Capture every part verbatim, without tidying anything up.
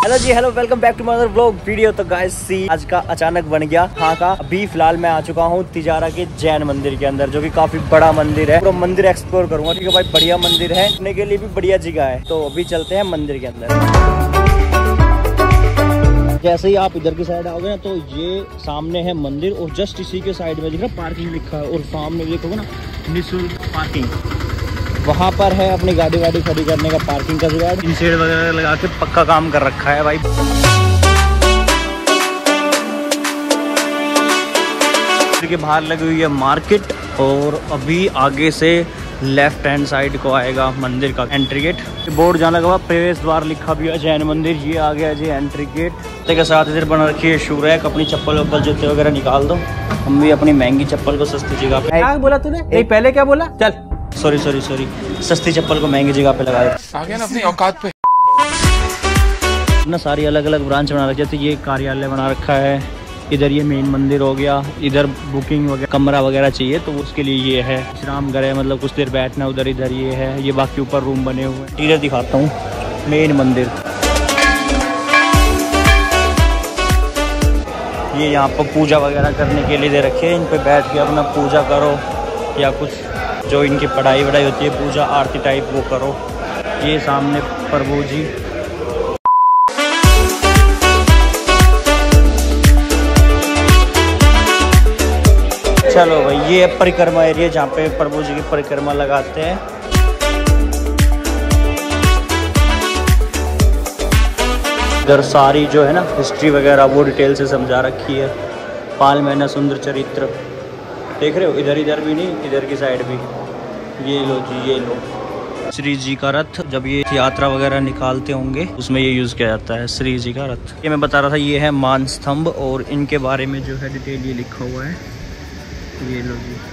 Hello ji, hello, welcome back to my vlog video. तो guys see आज का अचानक बन गया हाँ का। अभी फिलहाल मैं आ चुका हूँ तिजारा के जैन मंदिर के अंदर, जो कि काफी बड़ा मंदिर है। पूरा मंदिर एक्सप्लोर करूंगा क्योंकि भाई बढ़िया मंदिर है, घूमने के लिए भी बढ़िया जगह है। तो अभी चलते हैं मंदिर के अंदर। जैसे ही आप इधर की साइड आओगे ना, तो ये सामने है मंदिर और जस्ट इसी के साइड में दिख रहा है पार्किंग लिखा है, और सामने देखोगे ना निःशुल्क पार्किंग, वहाँ पर है अपनी गाड़ी वाड़ी खड़ी करने का पार्किंग का जुगाड़। इन शेड वगैरह लगा के पक्का काम कर रखा है भाई। के बाहर लगी हुई है मार्केट, और अभी आगे से लेफ्ट हैंड साइड को आएगा मंदिर का एंट्री गेट। बोर्ड जाने के बाद प्रवेश द्वार लिखा भी है जैन मंदिर। ये आ गया जी एंट्री गेट के साथ। इधर बना रखी है शू रैक, अपनी चप्पल वप्पल जूते वगैरह निकाल दो। हम भी अपनी महंगी चप्पल को सस्ती जगह पे। क्या बोला तूने? नहीं पहले क्या बोला? चल सॉरी सॉरी सॉरी सस्ती चप्पल को महंगी जगह पे लगा दे। आ गया ना अपनी औकात पे। ना सारी अलग अलग ब्रांच बना रखी है। तो ये कार्यालय बना रखा है, इधर ये मेन मंदिर हो गया, इधर बुकिंग वगैरह कमरा वगैरह चाहिए तो उसके लिए ये है। विश्राम गृह मतलब कुछ देर बैठना, उधर इधर ये है। ये बाकी ऊपर रूम बने हुए हैं। इंटीरियर दिखाता हूँ मेन मंदिर। ये यहाँ पर पूजा वगैरह करने के लिए दे रखे हैं। इन पे बैठ के अपना पूजा करो, या कुछ जो इनकी पढ़ाई वढ़ाई होती है, पूजा आरती टाइप, वो करो। ये सामने प्रभु जी। चलो भाई, ये है परिक्रमा एरिया जहाँ पे प्रभु जी की परिक्रमा लगाते हैं। इधर सारी जो है ना हिस्ट्री वगैरह वो डिटेल से समझा रखी है। पाल महीना सुंदर चरित्र देख रहे हो, इधर इधर भी नहीं, इधर की साइड भी। ये लो जी, ये लो। श्री जी का रथ जब ये यात्रा वगैरह निकालते होंगे उसमें ये यूज़ किया जाता है, श्री जी का रथ। ये मैं बता रहा था, ये है मान स्तंभ, और इनके बारे में जो है डिटेल ये लिखा हुआ है। ये लो जी,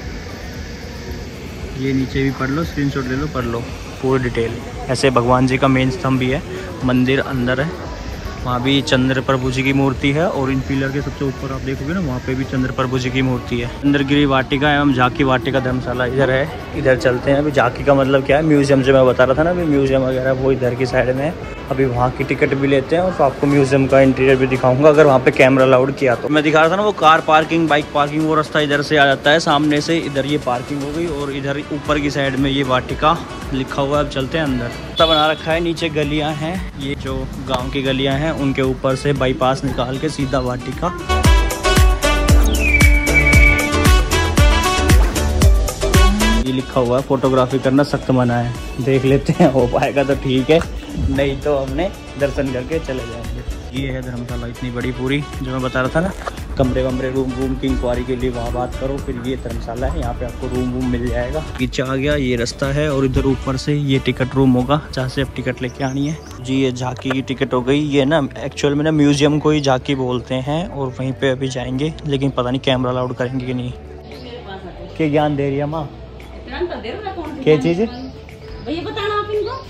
ये नीचे भी पढ़ लो, स्क्रीनशॉट ले लो, पढ़ लो पूरी डिटेल। ऐसे भगवान जी का मेन स्तंभ भी है, मंदिर अंदर है। वहाँ भी चंद्र प्रभु जी की मूर्ति है, और इन पिलर के सबसे ऊपर आप देखोगे ना, वहाँ पे भी चंद्र प्रभु जी की मूर्ति है। चंद्रगिरी वाटिका एवं झांकी वाटिका धर्मशाला इधर है। इधर चलते हैं। अभी झांकी का मतलब क्या है, म्यूजियम जो मैं बता रहा था ना, अभी म्यूजियम वगैरह वो इधर की साइड में है। अभी वहाँ की टिकट भी लेते हैं, और तो आपको म्यूजियम का इंटीरियर भी दिखाऊंगा अगर वहाँ पे कैमरा अलाउड किया तो। मैं दिखा रहा था ना वो कार पार्किंग, बाइक पार्किंग, वो रास्ता इधर से आ जाता है सामने से। इधर ये पार्किंग हो गई, और इधर ऊपर की साइड में ये वाटिका लिखा हुआ है। अब चलते हैं अंदर। रास्ता बना रखा है, नीचे गलियाँ हैं, ये जो गाँव की गलियाँ हैं उनके ऊपर से बाईपास निकाल के सीधा वाटिका। ये लिखा हुआ है फोटोग्राफी करना सख्त मना है। देख लेते हैं, हो पाएगा तो ठीक है, नहीं तो हमने दर्शन करके चले जाएंगे। ये है धर्मशाला इतनी बड़ी पूरी, जो मैं बता रहा था ना, कमरे वमरे रूम वूम की इंक्वायरी के लिए वहाँ बात करो। फिर ये धर्मशाला है, यहाँ पे आपको रूम वूम मिल जाएगा। पीछे आ गया, ये रास्ता है, और इधर ऊपर से ये टिकट रूम होगा जहाँ से आप टिकट लेके आनी है जी। ये झांकी की टिकट हो गई। ये ना एक्चुअल में ना म्यूजियम को ही झांकी बोलते हैं, और वहीं पे अभी जाएंगे, लेकिन पता नहीं कैमरा अलाउड करेंगे कि नहीं। क्या ज्ञान दे रही है माँ? क्या चीज़ भैया बताना आप इनको।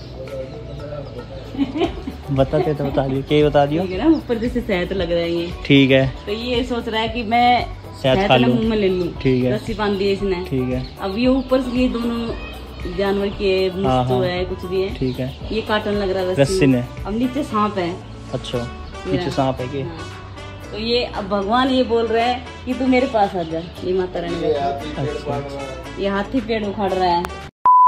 बताते तो बता दियो, क्या बता दियो? ना ऊपर जैसे शहद लग रहा है ये, ठीक है। तो ये सोच रहा है कि मैं शहद खा लूं, मुंह में ले लूं। ठीक है। रस्सी बांध दी है इसने, ठीक है। अब ये ऊपर से ये दोनों जानवर के हाँ, हाँ, है, कुछ भी है, ठीक है। ये काटन लग रहा है रस्सी ने। अब नीचे सांप है। अच्छा, नीचे सांप है कि? हाँ। तो ये अब भगवान ये बोल रहे हैं कि तू मेरे पास आ जा। ये माता रानी, अच्छा, ये हाथी पेड़ उखाड़ रहा है।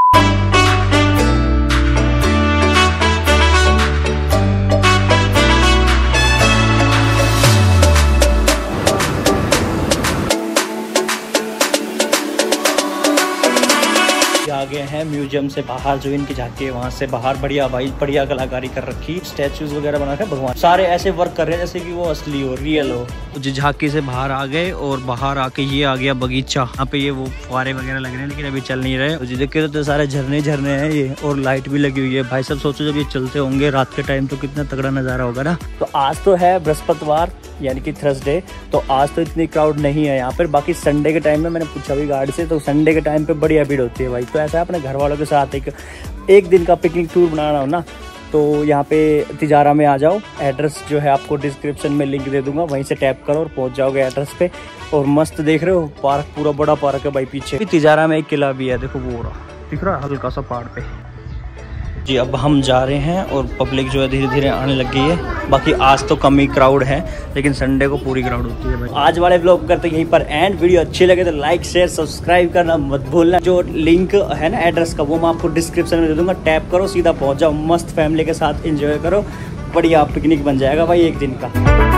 आ गए हैं म्यूजियम से बाहर, जो इनकी झांकी है वहाँ से बाहर। बढ़िया भाई, बढ़िया कलाकारी कर रखी, स्टैचूज वगैरह बना के भगवान सारे ऐसे वर्क कर रहे हैं जैसे कि वो असली हो, रियल हो। जो झांकी से बाहर आ गए, और बाहर आके ये आ गया बगीचा। यहाँ पे ये वो फुहारे वगैरह लग रहे हैं, लेकिन अभी चल नहीं रहे। जी देखिए तो सारे झरने झरने हैं ये, और लाइट भी लगी हुई है। भाई सब सोचो जब ये चलते होंगे रात के टाइम तो कितना तगड़ा नज़ारा होगा ना। तो आज तो है बृहस्पतिवार यानी कि थर्सडे, तो आज तो इतनी क्राउड नहीं है यहाँ पर। बाकी संडे के टाइम में मैंने पूछा भी गार्ड से, तो संडे के टाइम पे बढ़िया भीड़ होती है भाई। तो ऐसा है, अपने घर वालों के साथ एक एक दिन का पिकनिक टूर बनाना हो ना, तो यहाँ पे तिजारा में आ जाओ। एड्रेस जो है आपको डिस्क्रिप्शन में लिंक दे दूंगा, वहीं से टैप करो और पहुँच जाओगे एड्रेस पे। और मस्त देख रहे हो पार्क, पूरा बड़ा पार्क है भाई। पीछे तिजारा में एक किला भी है, देखो वो रहा दिख रहा है हल्का सा पहाड़ पे। जी अब हम जा रहे हैं और पब्लिक जो है धीरे धीरे आने लग गई है। बाकी आज तो कम ही क्राउड है, लेकिन संडे को पूरी क्राउड होती है भाई। आज वाले व्लॉग करते हैं यहीं पर एंड। वीडियो अच्छी लगे तो लाइक शेयर सब्सक्राइब करना मत भूलना। जो लिंक है ना एड्रेस का, वो मैं आपको डिस्क्रिप्शन में दे दूंगा। टैप करो, सीधा पहुंच जाओ, मस्त फैमिली के साथ एंजॉय करो। बढ़िया पिकनिक बन जाएगा भाई एक दिन का।